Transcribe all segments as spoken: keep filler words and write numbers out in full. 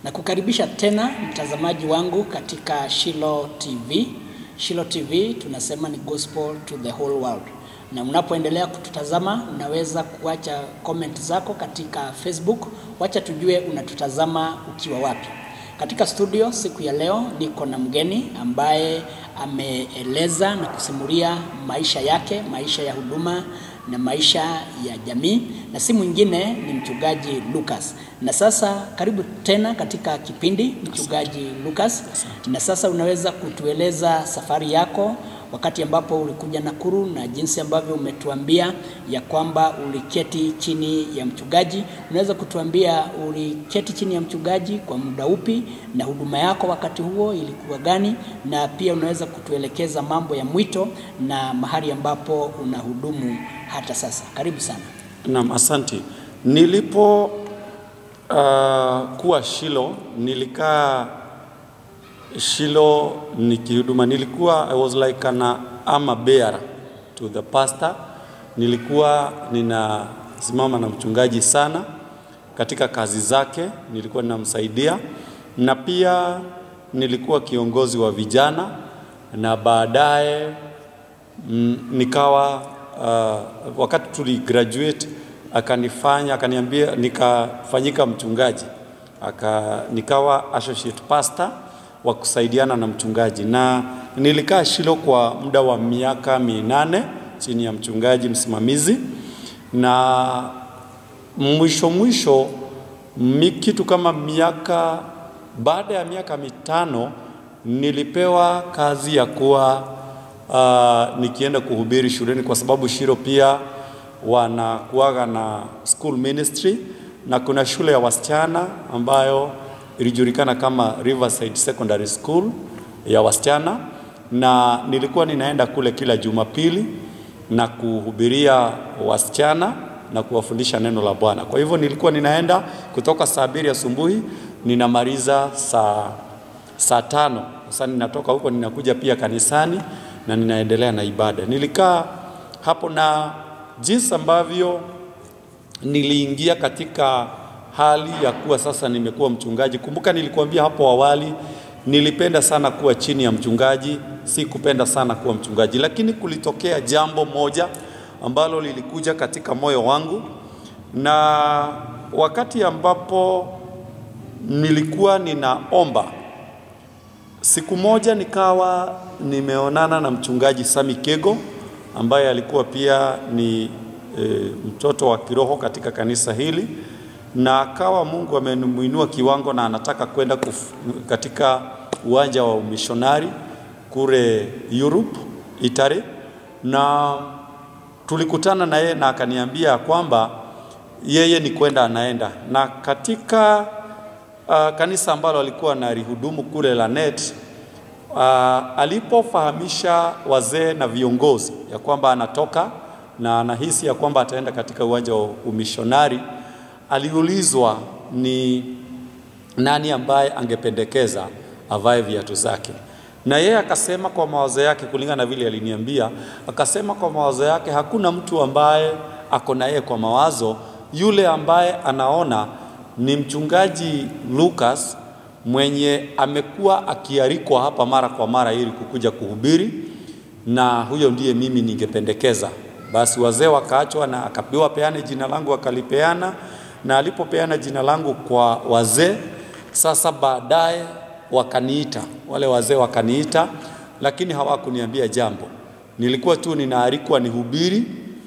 Na kukaribisha tena mtazamaji wangu katika Shilo T V. Shilo T V tunasema ni gospel to the whole world. Na unapoendelea kututazama unaweza kuacha comment zako katika Facebook. Wacha tujue unatutazama ukiwa wapi. Katika studio siku ya leo niko na mgeni ambaye ameeleza na kusimulia maisha yake, maisha ya huduma na maisha ya jamii, na si mwingine ni mchungaji Lucas. Na sasa karibu tena katika kipindi mchungaji Lucas. Na sasa unaweza kutueleza safari yako wakati ambapo ulikuja Nakuru na jinsi ambavyo umetuambia ya kwamba uliketi chini ya mchungaji. Unaweza kutuambia uliketi chini ya mchungaji kwa muda upi na huduma yako wakati huo ilikuwa gani, na pia unaweza kutuelekeza mambo ya mwito na mahali ambapo unahudumu hata sasa. Karibu sana. Naam, asante. Nilipo uh, kuwa Shilo, nilikaa Shilo nikihuduma. Nilikuwa I was like an armor bearer to the pastor. Nilikuwa ninasimama na mchungaji sana katika kazi zake, nilikuwa ninamsaidia, na pia nilikuwa kiongozi wa vijana, na baadaye mm, nikawa uh, wakati tuli graduate akanifanya akaniambia nikafanyika mchungaji, aka nikawa associate pastor wa kusaidiana na mchungaji, na nilikaa Shilo kwa muda wa miaka minane chini ya mchungaji msimamizi. Na mwisho mwisho kitu kama miaka baada ya miaka mitano nilipewa kazi ya kuwa uh, nikienda kuhubiri shuleni, kwa sababu Shilo pia wanakuaga na school ministry, na kuna shule ya wasichana ambayo ilijulikana kama Riverside Secondary School ya wasichana, na nilikuwa ninaenda kule kila Jumapili na kuhubiria wasichana na kuwafundisha neno la Bwana. Kwa hivyo nilikuwa ninaenda kutoka saa mbili asubuhi ninamaliza saa saa tano. Sasa ninatoka huko ninakuja pia kanisani na ninaendelea na ibada. Nilikaa hapo, na jinsi ambavyo niliingia katika hali ya kuwa sasa nimekuwa mchungaji. Kumbuka nilikuambia hapo awali nilipenda sana kuwa chini ya mchungaji, si kupenda sana kuwa mchungaji. Lakini kulitokea jambo moja ambalo lilikuja katika moyo wangu, na wakati ambapo nilikuwa ninaomba, siku moja nikawa nimeonana na mchungaji Sami Kego ambaye alikuwa pia ni e, mtoto wa kiroho katika kanisa hili, na akawa Mungu amenuinua kiwango na anataka kwenda katika uwanja wa umishonari kule Europe, Italy. Na tulikutana na yeye na akaniambia kwamba yeye ni kwenda anaenda. Na katika uh, kanisa ambalo alikuwa analihudumu kule Lanet, uh, alipofahamisha wazee na viongozi ya kwamba anatoka na anahisi ya kwamba ataenda katika uwanja wa umishonari, aliulizwa ni nani ambaye angependekeza avae viatu zake. Na yeye akasema kwa mawazo yake, kulingana na vile aliniambia, akasema kwa mawazo yake hakuna mtu ambaye ako na yeye kwa mawazo, yule ambaye anaona ni mchungaji Lucas mwenye amekuwa akialikwa hapa mara kwa mara ili kukuja kuhubiri, na huyo ndiye mimi ningependekeza. Basi wazee wakaachwa na akapewa peane jina langu, akalipeana. Na alipopeana jina langu kwa wazee, sasa baadaye wakaniita, wale wazee wakaniita, lakini hawakuniambia jambo. Nilikuwa tu ninaalikwa nihubiri,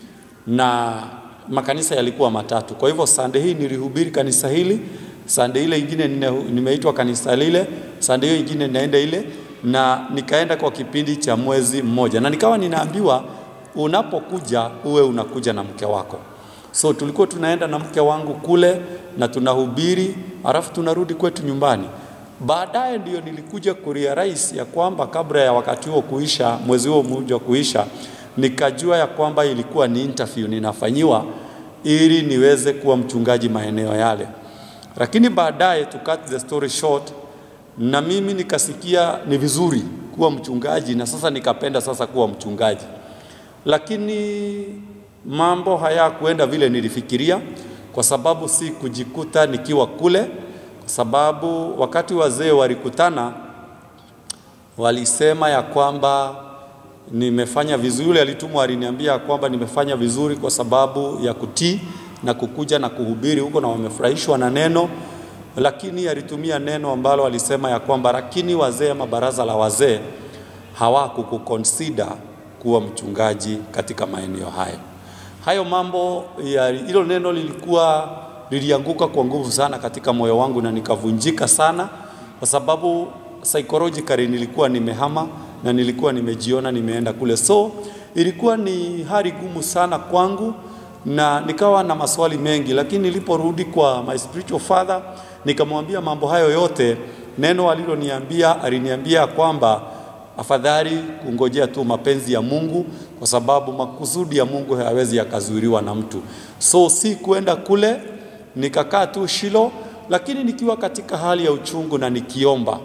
na makanisa yalikuwa matatu. Kwa hivyo Sunday hii nilihubiri kanisa hili, Sunday ile nyingine nimeitwa kanisa lile, Sunday hiyo nyingine naenda ile, na nikaenda kwa kipindi cha mwezi mmoja. Na nikawa ninaambiwa unapokuja uwe unakuja na mke wako. So tulikuwa tunaenda na mke wangu kule na tunahubiri, alafu tunarudi kwetu nyumbani. Baadaye ndio nilikuja kurealize ya kwamba kabla ya wakati huo kuisha, mwezi huo mmoja kuisha, nikajua ya kwamba ilikuwa ni interview ninafanyiwa ili niweze kuwa mchungaji maeneo yale. Lakini baadaye, to cut the story short, na mimi nikasikia ni vizuri kuwa mchungaji, na sasa nikapenda sasa kuwa mchungaji. Lakini mambo haya kuenda vile nilifikiria, kwa sababu si kujikuta nikiwa kule, sababu wakati wazee walikutana walisema ya kwamba nimefanya vizuri. Alitumwa aliniambia kwamba nimefanya vizuri kwa sababu ya kutii na kukuja na kuhubiri huko, na wamefurahishwa na neno. Lakini alitumia neno ambalo alisema ya kwamba lakini wazee ama baraza la wazee hawakukuconsider kuwa mchungaji katika maeneo hayo. Hayo mambo ya hilo neno lilikuwa lilianguka kwa nguvu sana katika moyo wangu, na nikavunjika sana kwa sababu psychologically nilikuwa nimehama na nilikuwa nimejiona nimeenda kule. So ilikuwa ni hali gumu sana kwangu na nikawa na maswali mengi, lakini niliporudi kwa my spiritual father nikamwambia mambo hayo yote. Neno aliloniambia, aliniambia kwamba afadhali kungojea tu mapenzi ya Mungu, kwa sababu makusudi ya Mungu hayawezi yakazuiliwa na mtu. So si kuenda kule, nikakaa tu Shilo, lakini nikiwa katika hali ya uchungu na nikiomba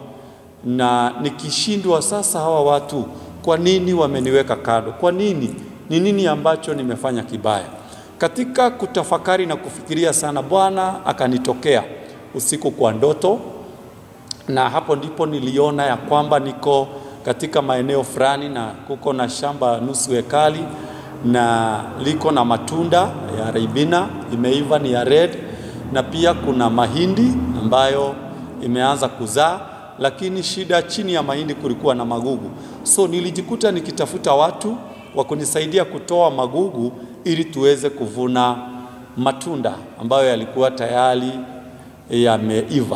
na nikishindwa. Sasa hawa watu kwa nini wameniweka kando? Kwa nini? Ni nini ambacho nimefanya kibaya? Katika kutafakari na kufikiria sana, Bwana akanitokea usiku kwa ndoto, na hapo ndipo niliona ya kwamba niko katika maeneo fulani na kuko na shamba nusu hekali na liko na matunda ya raibina imeiva, ni ya red, na pia kuna mahindi ambayo imeanza kuzaa, lakini shida chini ya mahindi kulikuwa na magugu. So nilijikuta nikitafuta watu wa kunisaidia kutoa magugu ili tuweze kuvuna matunda ambayo yalikuwa tayari yameiva.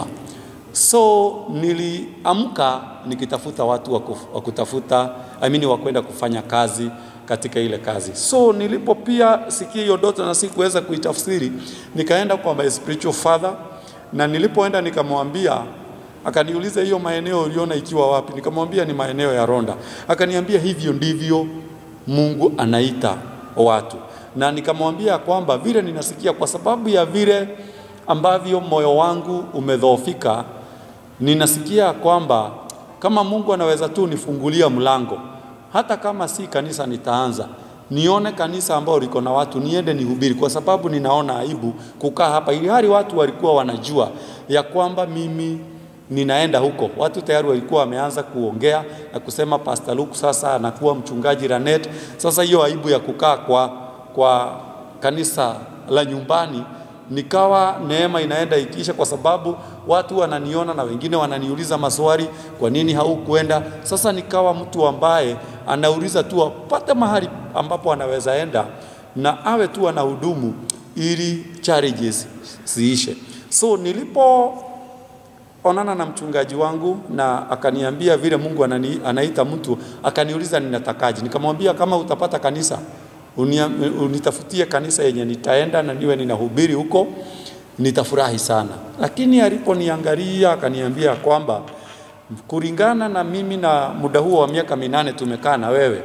So niliamka nikitafuta watu wa kutafuta I mean wa kwenda kufanya kazi katika ile kazi. So nilipo pia sikia hiyo ndoto na sikuweza kuitafsiri, nikaenda kwa my spiritual father, na nilipoenda nikamwambia, akaniuliza hiyo maeneo uliona ikiwa wapi? Nikamwambia ni maeneo ya Ronda. Akaniambia hivyo ndivyo Mungu anaita watu. Na nikamwambia kwamba vile ninasikia, kwa sababu ya vile ambavyo moyo wangu umedhoofika, ninasikia kwamba kama Mungu anaweza tu nifungulia mlango, hata kama si kanisa nitaanza, nione kanisa ambao liko na watu, niende nihubiri, kwa sababu ninaona aibu kukaa hapa. Ili hali watu walikuwa wanajua ya kwamba mimi ninaenda huko. Watu tayari walikuwa wameanza kuongea na kusema Pastor Luke sasa anakuwa mchungaji Ranet. Sasa hiyo aibu ya kukaa kwa kwa kanisa la nyumbani, nikawa neema inaenda ikiisha, kwa sababu watu wananiona na wengine wananiuliza maswali, kwa nini haukuenda? Sasa nikawa mtu ambaye anauliza tu apate mahali ambapo anaweza enda na awe tu anahudumu ili challenges ziishe. So nilipo onana na mchungaji wangu na akaniambia vile Mungu anani, anaita mtu, akaniuliza ninatakaje. Nikamwambia kama utapata kanisa, unia, unitafutie kanisa yenye nitaenda na niwe ninahubiri huko, nitafurahi sana. Lakini aliponiangalia akaniambia kwamba kulingana na mimi na muda huo wa miaka minane tumekaa na wewe,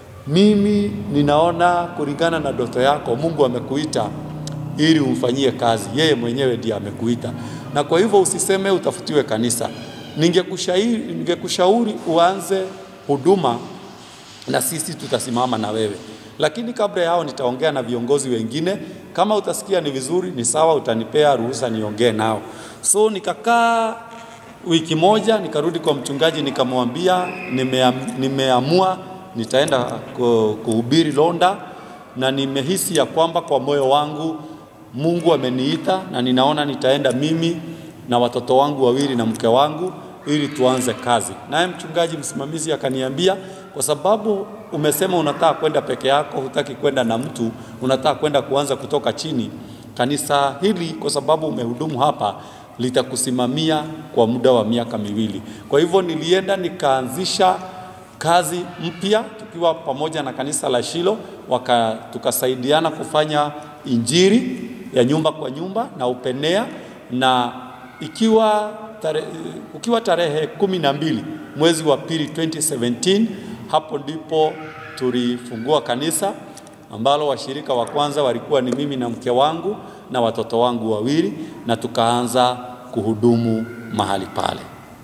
mimi ninaona kulingana na ndoto yako Mungu amekuita ili umfanyie kazi. Yeye mwenyewe ndiye amekuita. Na kwa hivyo usiseme utafutiwe kanisa. Ningekushauri ningekushauri uanze huduma na sisi tutasimama na wewe. Lakini kabla yao nitaongea na viongozi wengine. Kama utasikia ni vizuri ni sawa, utanipea ruhusa niongee nao. So nikakaa wiki moja, nikarudi kwa mchungaji nikamwambia nimeam, nimeamua nitaenda kuhubiri Ronda, na nimehisi ya kwamba kwa moyo wangu Mungu ameniita, na ninaona nitaenda mimi na watoto wangu wawili na mke wangu ili tuanze kazi. Naye mchungaji msimamizi akaniambia, kwa sababu umesema unataka kwenda peke yako, hutaki kwenda na mtu, unataka kwenda kuanza kutoka chini, kanisa hili kwa sababu umehudumu hapa litakusimamia kwa muda wa miaka miwili. Kwa hivyo nilienda nikaanzisha kazi mpya tukiwa pamoja na kanisa la Shilo, waka tukasaidiana kufanya injili ya nyumba kwa nyumba na upenea, na ikiwa tare, ukiwa tarehe kumi na mbili mwezi wa pili twenty seventeen, hapo ndipo tulifungua kanisa ambalo washirika wa kwanza walikuwa ni mimi na mke wangu na watoto wangu wawili, na tukaanza kuhudumu mahali pale.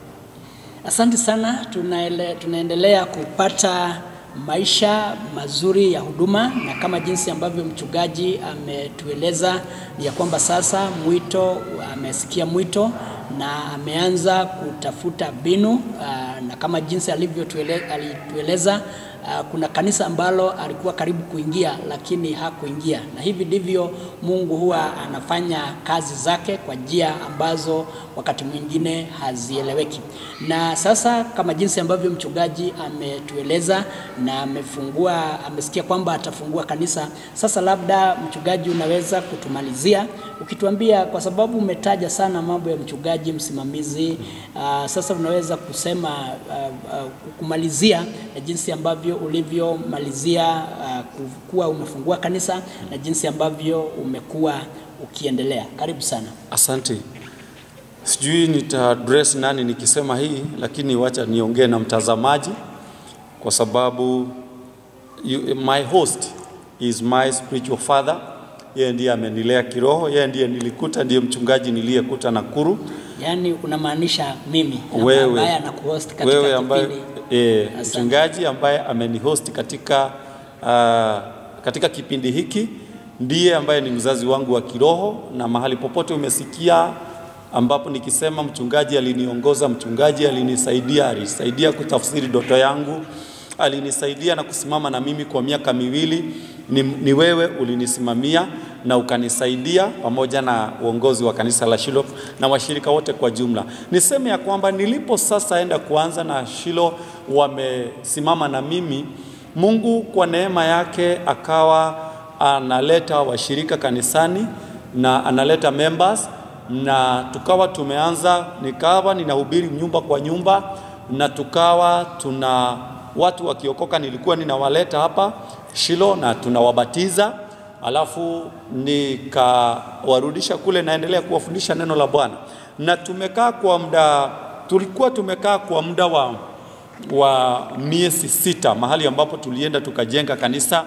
Asante sana. Tunaele, tunaendelea kupata maisha mazuri ya huduma, na kama jinsi ambavyo mchungaji ametueleza ya kwamba sasa mwito, amesikia mwito na ameanza kutafuta binu uh, na kama jinsi alivyotueleza uh, kuna kanisa ambalo alikuwa karibu kuingia lakini hakuingia, na hivi ndivyo Mungu huwa anafanya kazi zake kwa njia ambazo wakati mwingine hazieleweki. Na sasa kama jinsi ambavyo mchungaji ametueleza na amefungua, amesikia kwamba atafungua kanisa, sasa labda mchungaji unaweza kutumalizia ukituambia, kwa sababu umetaja sana mambo ya mchungaji msimamizi, uh, sasa unaweza kusema uh, uh, kumalizia na jinsi ambavyo ulivyomalizia uh, kuwa umefungua kanisa na jinsi ambavyo umekuwa ukiendelea. Karibu sana. Asante. Sijui nita address nani nikisema hii, lakini wacha niongee na mtazamaji kwa sababu you, my host is my spiritual father. Yeye ndiye amenilea kiroho, yeye ndiye nilikuta, ndiye mchungaji niliyekuta Nakuru. Yaani unamaanisha mimi ambaye anakuhost katika wewe ambaye eh, mchungaji ambaye amenihost katika uh, katika kipindi hiki ndiye ambaye ni mzazi wangu wa kiroho, na mahali popote umesikia ambapo nikisema mchungaji aliniongoza, mchungaji alinisaidia, alisaidia kutafsiri ndoto yangu, alinisaidia na kusimama na mimi kwa miaka miwili, ni, ni wewe ulinisimamia na ukanisaidia pamoja na uongozi wa kanisa la Shiloh na washirika wote kwa jumla. Niseme ya kwamba nilipo sasa enda kuanza na Shiloh wamesimama na mimi, Mungu kwa neema yake akawa analeta washirika kanisani na analeta members, na tukawa tumeanza, nikawa ninahubiri nyumba kwa nyumba, na tukawa tuna watu wakiokoka nilikuwa ninawaleta hapa Shiloh na tunawabatiza, alafu nikawarudisha kule, naendelea kuwafundisha neno la Bwana. Na tumekaa kwa muda, tulikuwa tumekaa kwa muda wa wa miezi sita mahali ambapo tulienda tukajenga kanisa,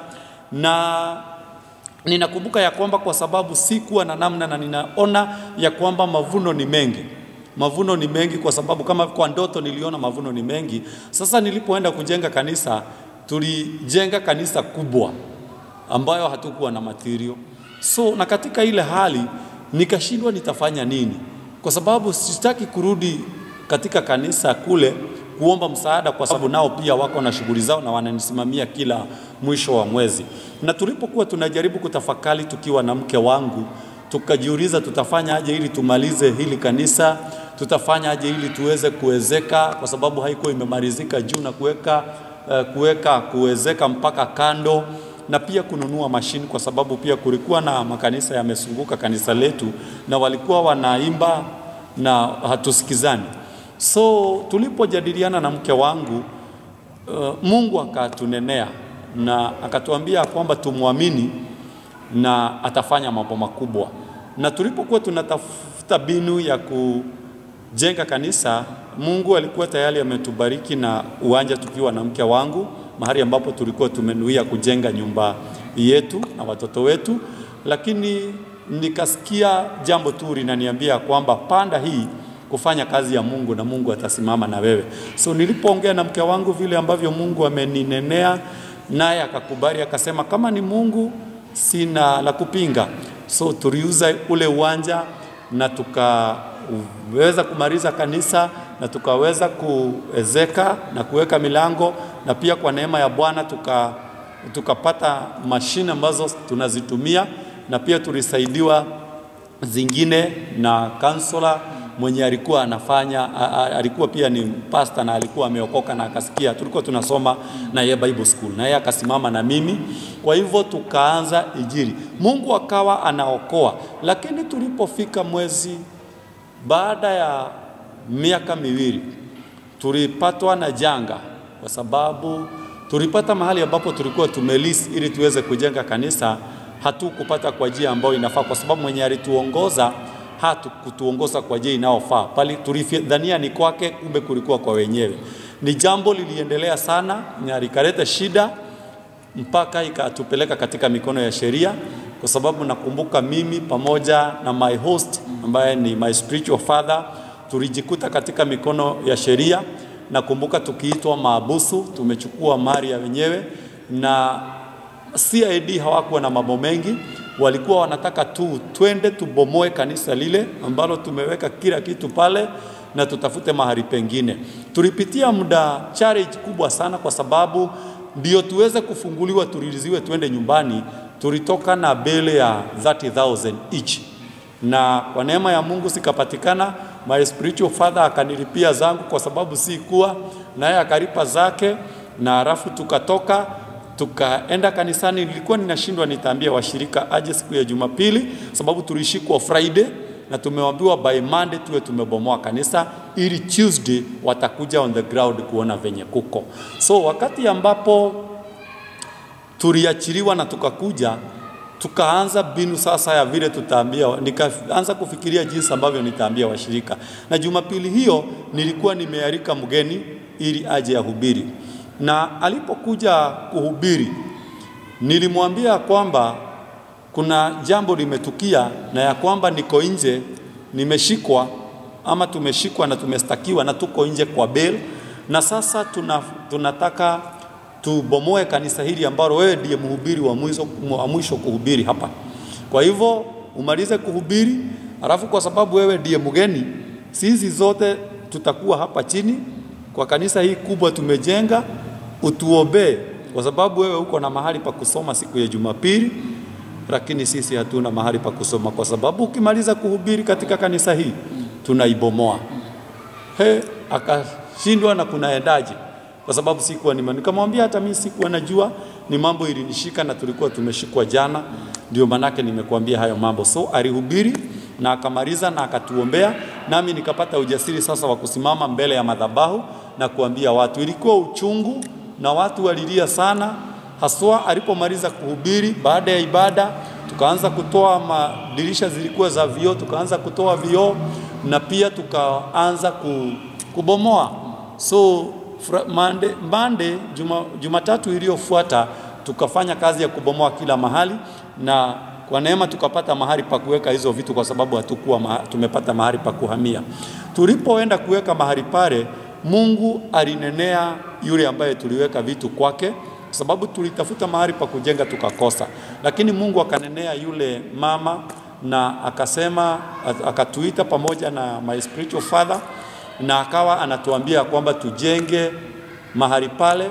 na ninakumbuka ya kwamba kwa sababu sikuwa na namna, na ninaona ya kwamba mavuno ni mengi. Mavuno ni mengi kwa sababu kama kwa ndoto niliona mavuno ni mengi. Sasa nilipoenda kujenga kanisa, tulijenga kanisa kubwa ambayo hatukuwa na material. So na katika ile hali nikashindwa nitafanya nini, kwa sababu sitaki kurudi katika kanisa kule kuomba msaada, kwa sababu nao pia wako na shughuli zao na wananisimamia kila mwisho wa mwezi. Na tulipokuwa tunajaribu kutafakari tukiwa na mke wangu, tukajiuliza tutafanya aje ili tumalize hili kanisa, tutafanya aje ili tuweze kuwezeka, kwa sababu haikuwa imemalizika juu, na kuweka uh, kuweka kuwezeka mpaka kando, na pia kununua mashini, kwa sababu pia kulikuwa na makanisa yamesunguka kanisa letu na walikuwa wanaimba na hatusikizani. So tulipojadiliana na mke wangu, uh, Mungu akatunenea na akatuambia kwamba tumwamini na atafanya mambo makubwa. Na tulipokuwa tunatafuta binu ya kujenga kanisa, Mungu alikuwa tayari ametubariki na uwanja tukiwa na mke wangu, mahali ambapo tulikuwa tumenuia kujenga nyumba yetu na watoto wetu. Lakini nikasikia jambo tu linaniambia kwamba panda hii kufanya kazi ya Mungu na Mungu atasimama na wewe. So nilipoongea na mke wangu vile ambavyo Mungu ameninenea, naye akakubali, akasema kama ni Mungu sina la kupinga. So tuliuza ule uwanja na tukaweza kumaliza kanisa na tukaweza kuezeka na kuweka milango, na pia kwa neema ya Bwana tuka tukapata mashine ambazo tunazitumia, na pia tulisaidiwa zingine na kansula mwenye alikuwa anafanya, alikuwa pia ni pastor na alikuwa ameokoka na akasikia tulikuwa tunasoma na yeye Bible school, na yeye akasimama na mimi. Kwa hivyo tukaanza injili, Mungu akawa anaokoa. Lakini tulipofika mwezi baada ya miaka miwili tulipatwa na janga, kwa sababu tulipata mahali ambapo tulikuwa tumelis ili tuweze kujenga kanisa, hatukupata kwa njia ambayo inafaa, kwa sababu mwenye alituongoza hatu kutuongoza kwa njia inayofaa. Pali tulidhania ni kwake, kumbe kulikuwa kwa wenyewe. Ni jambo liliendelea sana na likaleta shida mpaka ikatupeleka katika mikono ya sheria, kwa sababu nakumbuka mimi pamoja na my host ambaye ni my spiritual father tulijikuta katika mikono ya sheria. Nakumbuka tukiitwa maabusu, tumechukua mali ya wenyewe, na C I D hawakuwa na mambo mengi, walikuwa wanataka tu twende tubomoe kanisa lile ambalo tumeweka kila kitu pale na tutafute mahali pengine. Tulipitia muda challenge kubwa sana, kwa sababu ndio tuweze kufunguliwa turiliziwe twende nyumbani. Tulitoka na bele ya thirty thousand each, na kwa neema ya Mungu sikapatikana. My spiritual father akanilipia zangu kwa sababu si kuwa naye akalipa zake, na halafu tukatoka tukaenda kanisani. Nilikuwa ninashindwa nitaambia washirika aje siku ya Jumapili, sababu tulishikwa Friday na tumeambiwa by Monday tuwe tumebomoa kanisa, ili Tuesday watakuja on the ground kuona venye kuko. So wakati ambapo tuliachiliwa na tukakuja, tukaanza binu sasa ya vile tutaambia, nikaanza kufikiria jinsi ambavyo nitaambia washirika. Na Jumapili hiyo nilikuwa nimealika mgeni ili aje ahubiri, na alipokuja kuhubiri nilimwambia kwamba kuna jambo limetukia, na ya kwamba niko nje, nimeshikwa ama tumeshikwa na tumestakiwa na tuko nje kwa bail, na sasa tuna, tunataka tubomoe kanisa hili ambalo wewe ndiye mhubiri wa mwisho, wa mwisho kuhubiri hapa. Kwa hivyo umalize kuhubiri, alafu kwa sababu wewe ndiye mgeni, sisi zote tutakuwa hapa chini kwa kanisa hii kubwa tumejenga, utuombee, kwa sababu wewe uko na mahali pa kusoma siku ya Jumapili, lakini sisi hatuna mahali pa kusoma, kwa sababu ukimaliza kuhubiri katika kanisa hii tunaibomoa. He, akashindwa na kunaendaje, kwa sababu sikuwa nima. Nikamwambia hata mimi sikuwa najua, ni mambo ilinishika na tulikuwa tumeshikwa jana, ndio manake nimekuambia hayo mambo. So alihubiri na akamaliza na akatuombea, nami nikapata ujasiri sasa wa kusimama mbele ya madhabahu na kuambia watu. Ilikuwa uchungu na watu walilia sana, haswa alipomaliza kuhubiri. Baada ya ibada tukaanza kutoa madirisha zilikuwa za vioo, tukaanza kutoa vioo na pia tukaanza kubomoa. So Monday, Monday juma, Jumatatu iliyofuata tukafanya kazi ya kubomoa kila mahali, na kwa neema tukapata mahali pa kuweka hizo vitu, kwa sababu hatukuwa ma, tumepata mahali pa kuhamia. Tulipoenda kuweka mahali pale, Mungu alinenea yule ambaye tuliweka vitu kwake, sababu tulitafuta mahali pa kujenga tukakosa, lakini Mungu akanenea yule mama na akasema, akatuita pamoja na my spiritual father, na akawa anatuambia kwamba tujenge mahali pale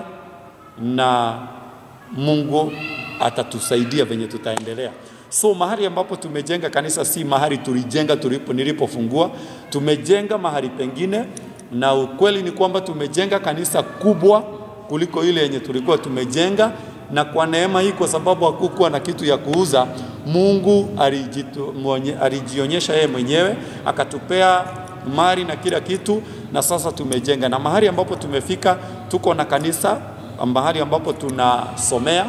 na Mungu atatusaidia venye tutaendelea. So mahali ambapo tumejenga kanisa si mahali tulijenga tulipo nilipofungua, tumejenga mahali pengine, na ukweli ni kwamba tumejenga kanisa kubwa kuliko ile yenye tulikuwa tumejenga. Na kwa neema hii, kwa sababu hakukuwa na kitu ya kuuza, Mungu alijionyesha yeye mwenyewe, akatupea mali na kila kitu, na sasa tumejenga. Na mahali ambapo tumefika, tuko na kanisa, mahali ambapo tunasomea,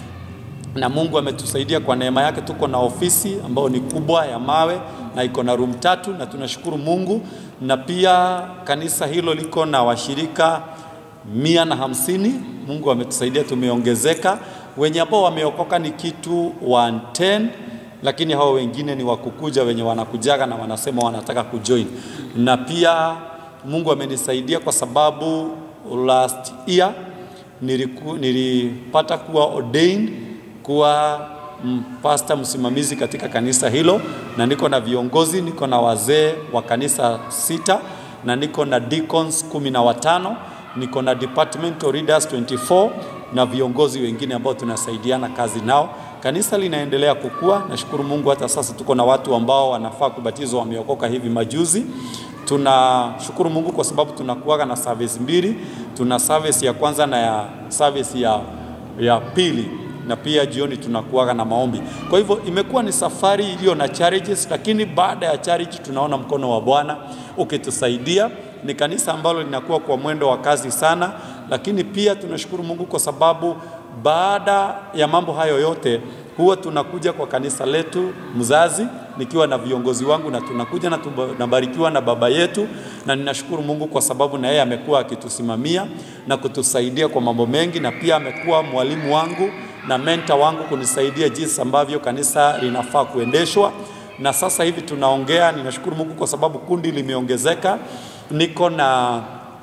na Mungu ametusaidia kwa neema yake. Tuko na ofisi ambayo ni kubwa ya mawe na iko na room tatu, na tunashukuru Mungu. Na pia kanisa hilo liko na washirika mia na hamsini. Mungu ametusaidia, tumeongezeka. Wenye ambao wameokoka ni kitu one ten, lakini hao wengine ni wakukuja wenye wanakujaga na wanasema wanataka kujoin. Na pia Mungu amenisaidia kwa sababu last year niliku, nilipata kuwa ordained kuwa pastor msimamizi katika kanisa hilo, na niko na viongozi, niko na wazee wa kanisa sita, na niko na deacons kumi na watano, niko na departmental leaders twenty-four, na viongozi wengine ambao tunasaidiana kazi nao. Kanisa linaendelea kukua, nashukuru Mungu. Hata sasa tuko na watu ambao wanafaa kubatizwa wameokoka hivi majuzi. Tunashukuru Mungu kwa sababu tunakuwa na service mbili, tuna service ya kwanza na ya service ya ya pili, na pia jioni tunakuwa na maombi. Kwa hivyo imekuwa ni safari iliyo na challenges, lakini baada ya challenge tunaona mkono wa Bwana ukitusaidia. Ni kanisa ambalo linakuwa kwa mwendo wa kazi sana, lakini pia tunashukuru Mungu kwa sababu baada ya mambo hayo yote huwa tunakuja kwa kanisa letu mzazi nikiwa na viongozi wangu, na tunakuja na tunabarikiwa na baba yetu, na ninashukuru Mungu kwa sababu na yeye amekuwa akitusimamia na kutusaidia kwa mambo mengi, na pia amekuwa mwalimu wangu na mentor wangu kunisaidia jinsi ambavyo kanisa linafaa kuendeshwa. Na sasa hivi tunaongea, ninashukuru Mungu kwa sababu kundi limeongezeka. Niko na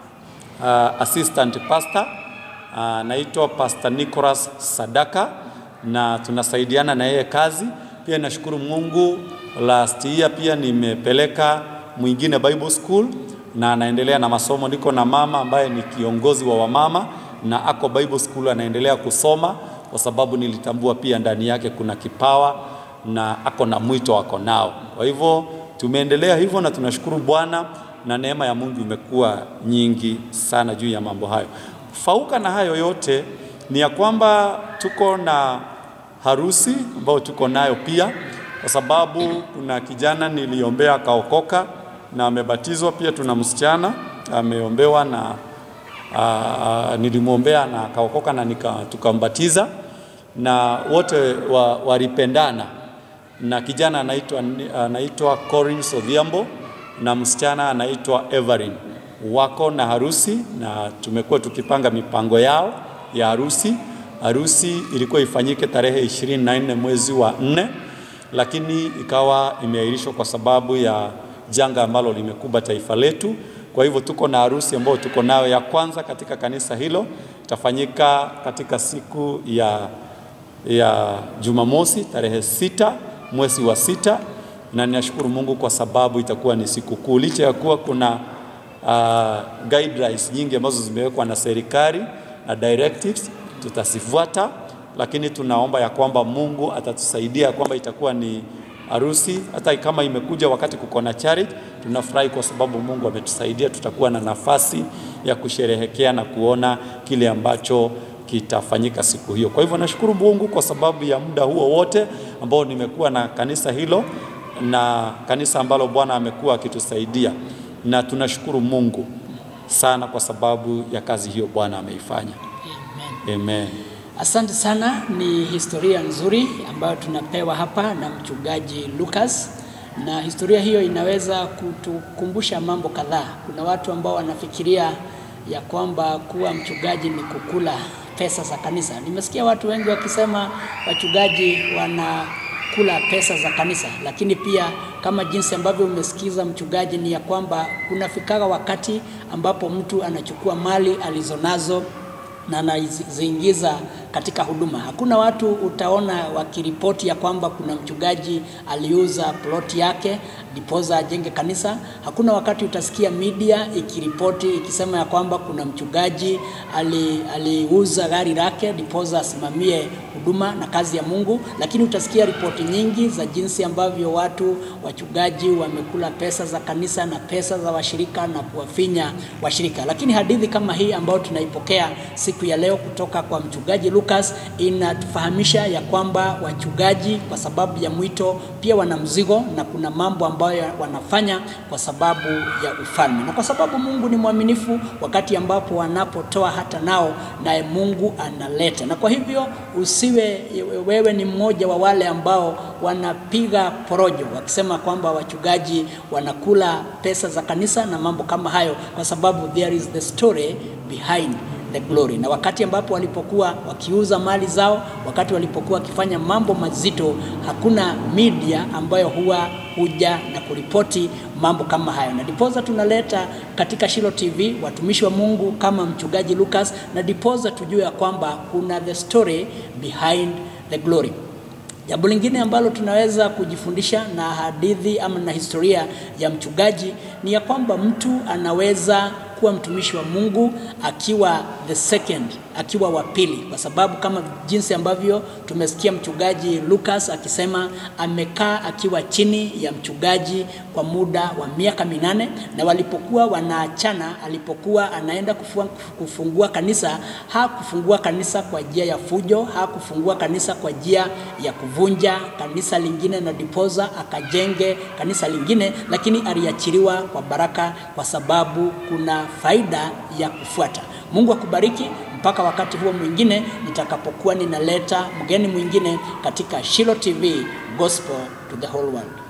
uh, assistant pastor uh, naitwa Pastor Nicholas Sadaka, na tunasaidiana na yeye kazi. Pia nashukuru Mungu, last year pia nimepeleka mwingine Bible School na anaendelea na masomo. Niko na mama ambaye ni kiongozi wa wamama na ako Bible School anaendelea kusoma, kwa sababu nilitambua pia ndani yake kuna kipawa na ako na mwito wako nao. Kwa hivyo tumeendelea hivyo na tunashukuru Bwana, na neema ya Mungu imekuwa nyingi sana juu ya mambo hayo. Fauka na hayo yote ni ya kwamba tuko na harusi ambayo tuko nayo pia, kwa sababu kuna kijana niliombea akaokoka na amebatizwa. Pia tuna msichana ameombewa na uh, nilimuombea na akaokoka na nika tukambatiza, na wote walipendana. Na kijana anaitwa anaitwa Corin Odhiambo na msichana anaitwa Evelyn. Wako na harusi na tumekuwa tukipanga mipango yao ya harusi. Harusi ilikuwa ifanyike tarehe ishirini na nne mwezi wa nne, lakini ikawa imeahirishwa kwa sababu ya janga ambalo limekuba taifa letu. Kwa hivyo tuko na harusi ambayo tuko nayo ya kwanza katika kanisa hilo, itafanyika katika siku ya ya Jumamosi tarehe sita mwezi wa sita, na ninashukuru Mungu kwa sababu itakuwa ni siku kuu. Licha ya kuwa kuna uh, guidelines nyingi ambazo zimewekwa na serikali na directives, tutasifuata, lakini tunaomba ya kwamba Mungu atatusaidia kwamba itakuwa ni harusi. Hata kama imekuja wakati kuko na charity, tunafurahi kwa sababu Mungu ametusaidia, tutakuwa na nafasi ya kusherehekea na kuona kile ambacho kitafanyika siku hiyo. Kwa hivyo nashukuru Mungu kwa sababu ya muda huo wote ambao nimekuwa na kanisa hilo, na kanisa ambalo Bwana amekuwa akitusaidia, na tunashukuru Mungu sana kwa sababu ya kazi hiyo Bwana ameifanya. Amen. Amen. Asante sana, ni historia nzuri ambayo tunapewa hapa na mchungaji Lucas, na historia hiyo inaweza kutukumbusha mambo kadhaa. Kuna watu ambao wanafikiria ya kwamba kuwa mchungaji ni kukula pesa za kanisa. Nimesikia watu wengi wakisema wachungaji wanakula pesa za kanisa, lakini pia kama jinsi ambavyo umesikiza mchungaji ni ya kwamba kunafikaga wakati ambapo mtu anachukua mali alizonazo na anaziingiza katika huduma. Hakuna watu utaona wakiripoti ya kwamba kuna mchungaji aliuza ploti yake dipoza ajenge kanisa. Hakuna wakati utasikia media ikiripoti ikisema ya kwamba kuna mchungaji ali, aliuza gari lake dipoza asimamie huduma na kazi ya Mungu. Lakini utasikia ripoti nyingi za jinsi ambavyo watu wachungaji wamekula pesa za kanisa na pesa za washirika na kuwafinya washirika. Lakini hadithi kama hii ambayo tunaipokea siku ya leo kutoka kwa mchungaji Lucas inatufahamisha ya kwamba wachungaji kwa sababu ya mwito pia wana mzigo, na kuna mambo ambayo wanafanya kwa sababu ya ufalme, na kwa sababu Mungu ni mwaminifu wakati ambapo wanapotoa hata nao naye Mungu analeta. Na kwa hivyo usiwe wewe ni mmoja wa wale ambao wanapiga porojo wakisema kwamba wachungaji wanakula pesa za kanisa na mambo kama hayo, kwa sababu there is the story behind the glory. Na wakati ambapo walipokuwa wakiuza mali zao, wakati walipokuwa wakifanya mambo mazito, hakuna media ambayo huwa huja na kuripoti mambo kama hayo. Na dipoza tunaleta katika Shilo T V watumishi wa Mungu kama mchungaji Lucas, na dipoza tujue ya kwamba kuna the story behind the glory. Jambo lingine ambalo tunaweza kujifundisha na hadithi ama na historia ya mchungaji ni ya kwamba mtu anaweza kuwa mtumishi wa Mungu akiwa the second, akiwa wa pili, kwa sababu kama jinsi ambavyo tumesikia mchungaji Lucas akisema amekaa akiwa chini ya mchungaji kwa muda wa miaka minane, na walipokuwa wanaachana, alipokuwa anaenda kufua, kufungua kanisa, hakufungua kanisa kwa njia ya fujo, hakufungua kanisa kwa njia ya kuvunja kanisa lingine na dipoza akajenge kanisa lingine, lakini aliachiliwa kwa baraka kwa sababu kuna faida ya kufuata. Mungu akubariki mpaka wakati huo mwingine nitakapokuwa ninaleta mgeni mwingine katika Shilo T V, Gospel to the whole world.